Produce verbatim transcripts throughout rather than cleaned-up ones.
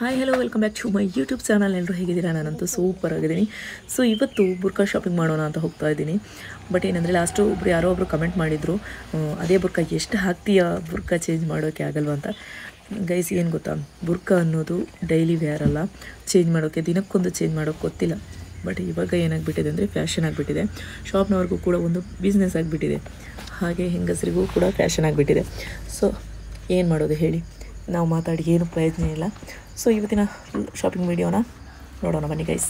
Hi hello welcome back to my YouTube channel. ಎಲ್ಲರೂ ಹೇಗಿದ್ದೀರಾ? ನಾನಂತೂ ಸೂಪರ್ ಆಗಿದ್ದೀನಿ. ಸೊ ಇವತ್ತು ಬುರ್ಕಾ ಶಾಪಿಂಗ್ ಮಾಡೋಣ ಅಂತ ಹೋಗ್ತಾ ಇದ್ದೀನಿ. ಬಟ್ ಏನಂದರೆ ಲಾಸ್ಟು ಒಬ್ರು ಯಾರೋ ಒಬ್ಬರು ಕಮೆಂಟ್ ಮಾಡಿದರು, ಅದೇ ಬುರ್ಕಾ ಎಷ್ಟು ಹಾಕ್ತೀಯಾ, ಬುರ್ಕಾ ಚೇಂಜ್ ಮಾಡೋಕ್ಕೆ ಆಗಲ್ವ ಅಂತ. ಗೈಸ್ ಏನು ಗೊತ್ತಾ, ಬುರ್ಕಾ ಅನ್ನೋದು ಡೈಲಿ ವೇರ್ ಅಲ್ಲ, ಚೇಂಜ್ ಮಾಡೋಕ್ಕೆ ದಿನಕ್ಕೊಂದು ಚೇಂಜ್ ಮಾಡೋಕ್ಕೆ ಗೊತ್ತಿಲ್ಲ. ಬಟ್ ಇವಾಗ ಏನಾಗ್ಬಿಟ್ಟಿದೆ ಅಂದರೆ ಫ್ಯಾಷನ್ ಆಗಿಬಿಟ್ಟಿದೆ. ಶಾಪ್ನವ್ರಿಗೂ ಕೂಡ ಒಂದು ಬಿಸ್ನೆಸ್ ಆಗಿಬಿಟ್ಟಿದೆ, ಹಾಗೆ ಹೆಂಗಸರಿಗೂ ಕೂಡ ಫ್ಯಾಷನ್ ಆಗಿಬಿಟ್ಟಿದೆ. ಸೊ ಏನು ಮಾಡೋದು ಹೇಳಿ, ನಾವು ಮಾತಾಡಿ ಏನು ಪ್ರಯೋಜನ ಇಲ್ಲ. ಸೊ ಇವತ್ತಿನ ಶಾಪಿಂಗ್ ವಿಡಿಯೋನ ನೋಡೋಣ ಬನ್ನಿ ಗೈಸ್.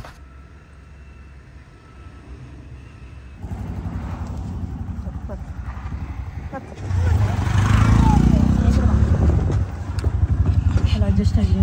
ಅಡ್ಜಸ್ಟ್ ಆಗಿದೆ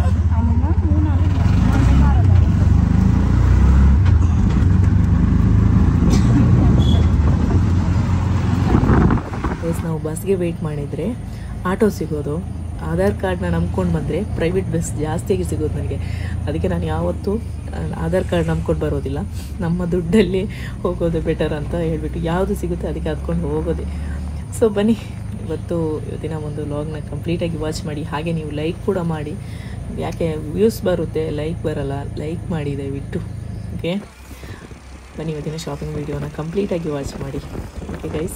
ನಾವು ಬಸ್ಗೆ ವೆಯ್ಟ್ ಮಾಡಿದರೆ ಆಟೋ ಸಿಗೋದು, ಆಧಾರ್ ಕಾರ್ಡ್ನ ನಂಬ್ಕೊಂಡು ಬಂದರೆ ಪ್ರೈವೇಟ್ ಬಸ್ ಜಾಸ್ತಿಯಾಗಿ ಸಿಗೋದು ನನಗೆ. ಅದಕ್ಕೆ ನಾನು ಯಾವತ್ತೂ ಆಧಾರ್ ಕಾರ್ಡ್ ನಂಬ್ಕೊಂಡು ಬರೋದಿಲ್ಲ, ನಮ್ಮ ದುಡ್ಡಲ್ಲಿ ಹೋಗೋದು ಬೆಟರ್ ಅಂತ ಹೇಳ್ಬಿಟ್ಟು ಯಾವುದು ಸಿಗುತ್ತೆ ಅದಕ್ಕೆ ಹತ್ಕೊಂಡು ಹೋಗೋದೆ. ಸೊ ಬನ್ನಿ, ಇವತ್ತು ಇವತ್ತಿನ ಒಂದು ವ್ಲಾಗ್ನ ಕಂಪ್ಲೀಟಾಗಿ ವಾಚ್ ಮಾಡಿ. ಹಾಗೆ ನೀವು ಲೈಕ್ ಕೂಡ ಮಾಡಿ, ಯಾಕೆ ವ್ಯೂಸ್ ಬರುತ್ತೆ, ಲೈಕ್ ಬರಲ್ಲ. ಲೈಕ್ ಮಾಡಿ ದಯವಿಟ್ಟು. ಓಕೆ ಬನ್ನಿ, ಇವತ್ತಿನ ಶಾಪಿಂಗ್ ವಿಡಿಯೋನ ಕಂಪ್ಲೀಟಾಗಿ ವಾಚ್ ಮಾಡಿ. Okay guys.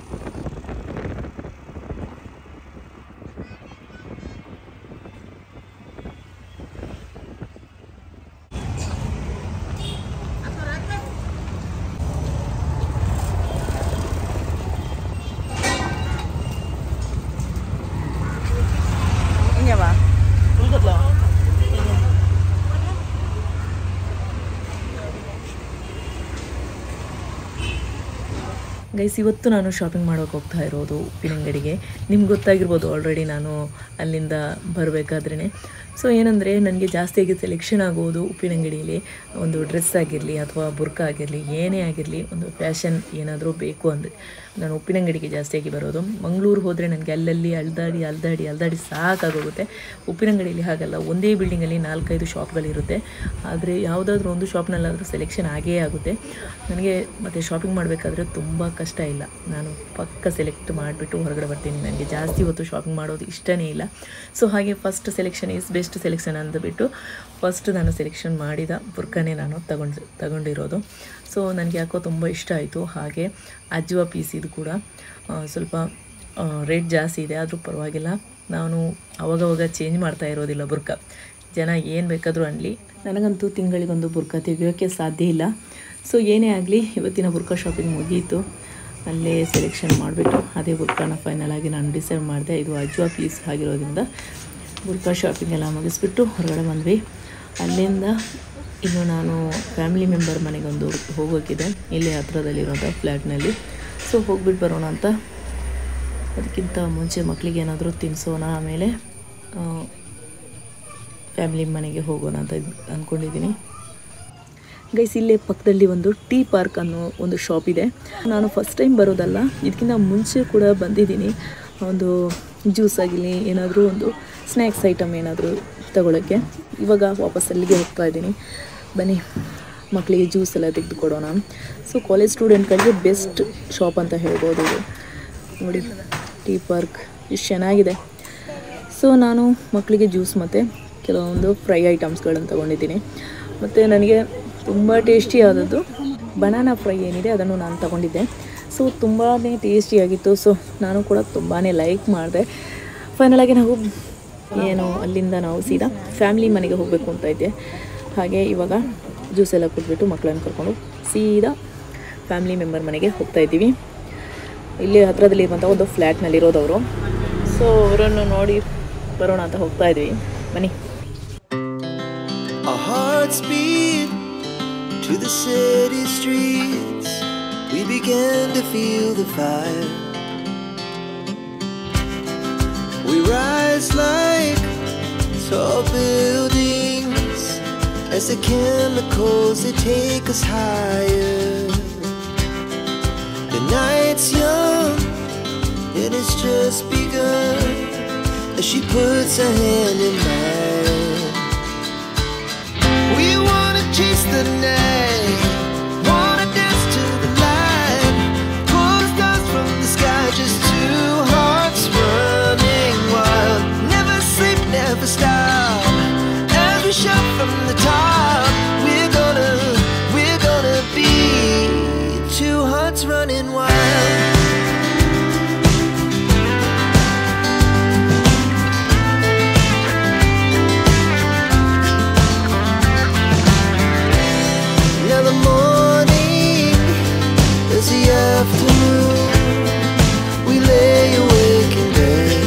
ಗೈಸ್, ಇವತ್ತು ನಾನು ಶಾಪಿಂಗ್ ಮಾಡೋಕೆ ಹೋಗ್ತಾ ಇರೋದು ಉಪ್ಪಿನಂಗಡಿಗೆ. ನಿಮ್ಗೆ ಗೊತ್ತಾಗಿರ್ಬೋದು ಆಲ್ರೆಡಿ ನಾನು ಅಲ್ಲಿಂದ ಬರಬೇಕಾದ್ರೇ. ಸೊ ಏನಂದರೆ ನನಗೆ ಜಾಸ್ತಿಯಾಗಿ ಸೆಲೆಕ್ಷನ್ ಆಗೋದು ಉಪ್ಪಿನಂಗಡಿಯಲ್ಲಿ. ಒಂದು ಡ್ರೆಸ್ ಆಗಿರಲಿ ಅಥವಾ ಬುರ್ಕಾ ಆಗಿರಲಿ, ಏನೇ ಆಗಿರಲಿ, ಒಂದು ಫ್ಯಾಷನ್ ಏನಾದರೂ ಬೇಕು ಅಂದರೆ ನಾನು ಉಪ್ಪಿನಂಗಡಿಗೆ ಜಾಸ್ತಿಯಾಗಿ ಬರೋದು. ಮಂಗಳೂರು ಹೋದರೆ ನನಗೆ ಅಲ್ಲಲ್ಲಿ ಅಲ್ದಾಡಿ ಅಲ್ದಾಡಿ ಅಲ್ದಾಡಿ ಸಾಕಾಗೋಗುತ್ತೆ. ಉಪ್ಪಿನಂಗಡಿಯಲ್ಲಿ ಹಾಗಲ್ಲ, ಒಂದೇ ಬಿಲ್ಡಿಂಗಲ್ಲಿ ನಾಲ್ಕೈದು ಶಾಪ್ಗಳಿರುತ್ತೆ. ಆದರೆ ಯಾವುದಾದ್ರೂ ಒಂದು ಶಾಪ್ನಲ್ಲಾದರೂ ಸೆಲೆಕ್ಷನ್ ಆಗೇ ಆಗುತ್ತೆ ನನಗೆ. ಮತ್ತು ಶಾಪಿಂಗ್ ಮಾಡಬೇಕಾದ್ರೆ ತುಂಬ ಕಷ್ಟ ಇಲ್ಲ, ನಾನು ಪಕ್ಕ ಸೆಲೆಕ್ಟ್ ಮಾಡಿಬಿಟ್ಟು ಹೊರಗಡೆ ಬರ್ತೀನಿ. ನನಗೆ ಜಾಸ್ತಿ ಹೊತ್ತು ಶಾಪಿಂಗ್ ಮಾಡೋದು ಇಷ್ಟನೇ ಇಲ್ಲ. ಸೊ ಹಾಗೆ first selection is best selection ಅಂದುಬಿಟ್ಟು ಫಸ್ಟ್ ನಾನು ಸೆಲೆಕ್ಷನ್ ಮಾಡಿದ ಬುರ್ಕಾನೇ ನಾನು ತಗೊಂಡು ತಗೊಂಡಿರೋದು. ಸೊ ನನಗೆ ಯಾಕೋ ತುಂಬ ಇಷ್ಟ ಆಯಿತು. ಹಾಗೆ ಅಜ್ವಾ ಪೀಸ್ ಇದು ಕೂಡ ಸ್ವಲ್ಪ ರೇಟ್ ಜಾಸ್ತಿ ಇದೆ, ಆದರೂ ಪರವಾಗಿಲ್ಲ. ನಾನು ಅವಾಗವಾಗ ಚೇಂಜ್ ಮಾಡ್ತಾ ಇರೋದಿಲ್ಲ ಬುರ್ಕಾ. ಜನ ಏನು ಬೇಕಾದರೂ ಅನ್ನಲಿ, ನನಗಂತೂ ತಿಂಗಳಿಗೊಂದು ಬುರ್ಕಾ ತೆಗೆಯೋಕ್ಕೆ ಸಾಧ್ಯ ಇಲ್ಲ. ಸೊ ಏನೇ ಆಗಲಿ, ಇವತ್ತಿನ ಬುರ್ಕಾ ಶಾಪಿಂಗ್ ಮುಗಿಯಿತು. ಅಲ್ಲೇ ಸೆಲೆಕ್ಷನ್ ಮಾಡಿಬಿಟ್ಟು ಅದೇ ಬುರ್ಕಾನ ಫೈನಲ್ ಆಗಿ ನಾನು ಡಿಸೈಡ್ ಮಾಡಿದೆ. ಇದು ಅಜ್ವಾ ಪೀಸ್ ಆಗಿರೋದ್ರಿಂದ ಬುರ್ಕಾ ಶಾಪಿಂಗ್ ಎಲ್ಲ ಮುಗಿಸ್ಬಿಟ್ಟು ಹೊರಗಡೆ ಬಂದ್ವಿ. ಅಲ್ಲಿಂದ ಇನ್ನು ನಾನು ಫ್ಯಾಮಿಲಿ ಮೆಂಬರ್ ಮನೆಗೊಂದು ಹೋಗೋಕ್ಕಿದೆ, ಇಲ್ಲೇ ಹತ್ರದಲ್ಲಿರೋಂಥ ಫ್ಲ್ಯಾಟ್ನಲ್ಲಿ. ಸೊ ಹೋಗ್ಬಿಟ್ಟು ಬರೋಣ ಅಂತ. ಅದಕ್ಕಿಂತ ಮುಂಚೆ ಮಕ್ಕಳಿಗೆ ಏನಾದರೂ ತಿನ್ನಿಸೋಣ, ಆಮೇಲೆ ಫ್ಯಾಮಿಲಿ ಮನೆಗೆ ಹೋಗೋಣ ಅಂತ ಅಂದ್ಕೊಂಡಿದ್ದೀನಿ. ಗೈಸ್, ಇಲ್ಲೇ ಪಕ್ಕದಲ್ಲಿ ಒಂದು ಟೀ ಪಾರ್ಕ್ ಅನ್ನೋ ಒಂದು ಶಾಪ್ ಇದೆ. ನಾನು ಫಸ್ಟ್ ಟೈಮ್ ಬರೋದಲ್ಲ, ಇದಕ್ಕಿಂತ ಮುಂಚೆ ಕೂಡ ಬಂದಿದ್ದೀನಿ. ಒಂದು ಜ್ಯೂಸ್ ಆಗಿರಲಿ, ಏನಾದರೂ ಒಂದು ಸ್ನ್ಯಾಕ್ಸ್ ಐಟಮ್ ಏನಾದರೂ ತಗೊಳ್ಳೋಕ್ಕೆ. ಇವಾಗ ವಾಪಸ್ ಅಲ್ಲಿಗೆ ಹೋಗ್ತಾ ಇದ್ದೀನಿ. ಬನ್ನಿ, ಮಕ್ಕಳಿಗೆ ಜ್ಯೂಸ್ ಎಲ್ಲ ತೆಗೆದು ಕೊಡೋಣ. ಸೊ ಕಾಲೇಜ್ ಸ್ಟೂಡೆಂಟ್ಗಳಿಗೆ ಬೆಸ್ಟ್ ಶಾಪ್ ಅಂತ ಹೇಳ್ಬೋದು ಇದು. ನೋಡಿ, ಟೀ ಪಾರ್ಕ್ ಎಷ್ಟು ಚೆನ್ನಾಗಿದೆ. ಸೊ ನಾನು ಮಕ್ಕಳಿಗೆ ಜ್ಯೂಸ್ ಮತ್ತು ಕೆಲವೊಂದು ಫ್ರೈ ಐಟಮ್ಸ್ಗಳನ್ನು ತೊಗೊಂಡಿದ್ದೀನಿ. ಮತ್ತು ನನಗೆ ತುಂಬ ಟೇಸ್ಟಿ ಆದದ್ದು ಬನಾನಾ ಫ್ರೈ ಏನಿದೆ ಅದನ್ನು ನಾನು ತಗೊಂಡಿದ್ದೆ. ಸೊ ತುಂಬಾ ಟೇಸ್ಟಿಯಾಗಿತ್ತು. ಸೊ ನಾನು ಕೂಡ ತುಂಬಾ ಲೈಕ್ ಮಾಡಿದೆ. ಫೈನಲಾಗಿ ನಾವು ಏನು ಅಲ್ಲಿಂದ ನಾವು ಸೀದಾ ಫ್ಯಾಮಿಲಿ ಮನೆಗೆ ಹೋಗಬೇಕು ಅಂತ ಇದ್ದೆ. ಹಾಗೆ ಇವಾಗ ಜ್ಯೂಸ್ ಎಲ್ಲ ಕೊಟ್ಬಿಟ್ಟು ಮಕ್ಕಳನ್ನು ಕರ್ಕೊಂಡು ಸೀದಾ ಫ್ಯಾಮಿಲಿ ಮೆಂಬರ್ ಮನೆಗೆ ಹೋಗ್ತಾ ಇದ್ದೀವಿ. ಇಲ್ಲಿ ಹತ್ರದಲ್ಲಿ ಇರುವಂಥ ಒಂದು ಫ್ಲ್ಯಾಟ್ನಲ್ಲಿರೋದವರು. ಸೊ ಅವರನ್ನು ನೋಡಿ ಬರೋಣ ಅಂತ ಹೋಗ್ತಾ ಇದ್ದೀವಿ. ಬನ್ನಿ. To the city streets, we began to feel the fire. We rise like tall buildings as the chemicals they take us higher. The night's young and it's just begun as she puts her hand in mine. We wanna chase the night, wanna dance to the light, pull the stars from the sky, just two hearts running wild. Never sleep, never stop. we shout from the top, we're gonna, we're gonna be two hearts running wild. Now the morning is the afternoon, we lay awake in bed.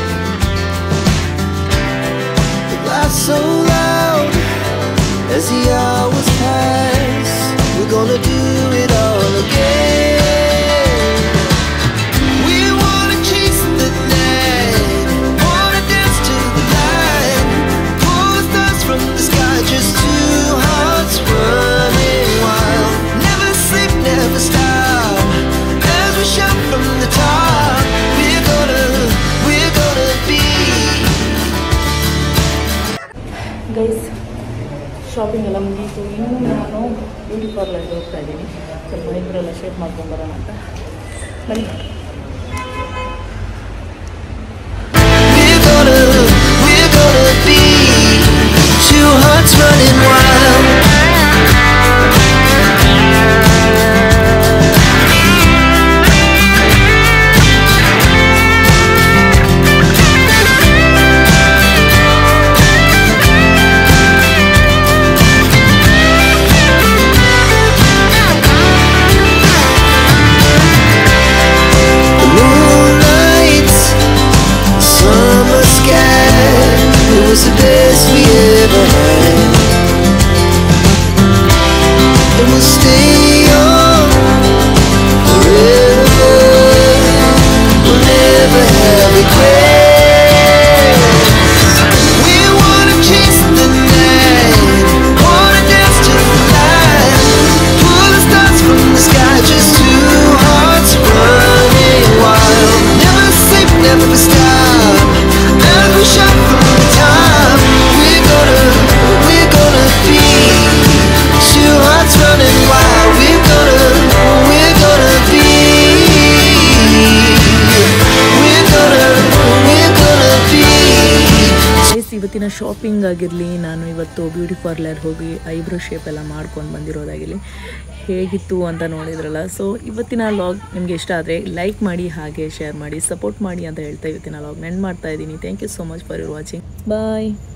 The laughs so loud as the hours pass, we're gonna do it all again. We wanna chase the night, wanna dance to the light, pull the stars from the sky, just two hearts running wild. Never sleep, never stop, as we shout from the top, we're gonna, we're gonna be. Guys shopping ಎಲ್ಲ ಮುಗೀತು. ಇನ್ನು ನಾನು beauty ಪಾರ್ಲರ್ಗೆ ಹೋಗ್ತಾ ಇದ್ದೀನಿ, ಸ್ವಲ್ಪ ಇಬ್ಬರೆಲ್ಲ shape ಮಾಡ್ಕೊಂಬರೋಣ ಅಂತ. ಬನ್ನಿ. We're gonna, we're gonna be two hearts running wild. The moonlight, summer sky, it was the best we ever had. And we'll stay on forever, we'll never have regrets. We wanna chase the night, wanna dance to the light, pull the stars from the sky, just two hearts running wild. Never sleep, never stop, as we shout from the top, we're gonna, we're gonna be two hearts running wild. We're gonna, we're gonna be, we're gonna, we're gonna be. Guys ಇವತ್ತಿನ shopping ಆಗಿರಲಿ, ನಾನು ಇವತ್ತು beauty parlour ಹೋಗಿ eyebrow shape ಎಲ್ಲ ಮಾಡ್ಕೊಂಡು ಬಂದಿರೋದಾಗಿರಲಿ, ಹೇಗಿತ್ತು ಅಂತ ನೋಡಿದ್ರಲ್ಲ. ಸೊ ಇವತ್ತಿನ ಲಾಗ್ ನಿಮಗೆ ಇಷ್ಟ ಆದರೆ ಲೈಕ್ ಮಾಡಿ, ಹಾಗೆ ಶೇರ್ ಮಾಡಿ, ಸಪೋರ್ಟ್ ಮಾಡಿ ಅಂತ ಹೇಳ್ತಾ ಇವತ್ತಿನ ಲಾಗ್ ಎಂಡ್ ಮಾಡ್ತಾ ಇದ್ದೀನಿ. Thank you so much for your watching. Bye.